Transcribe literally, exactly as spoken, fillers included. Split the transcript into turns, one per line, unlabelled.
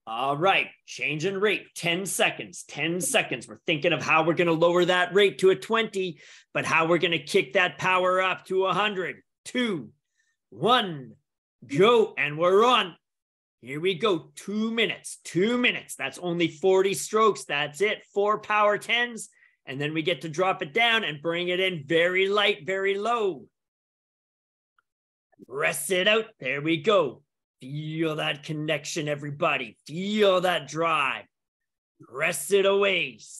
All right, change in rate, ten seconds, ten seconds. We're thinking of how we're going to lower that rate to a twenty, but how we're going to kick that power up to one hundred. Two, one, go, and we're on. Here we go, two minutes, two minutes. That's only forty strokes. That's it, four power tens, and then we get to drop it down and bring it in very light, very low. Rest it out, there we go. Feel that connection, everybody. Feel that drive. Press it away.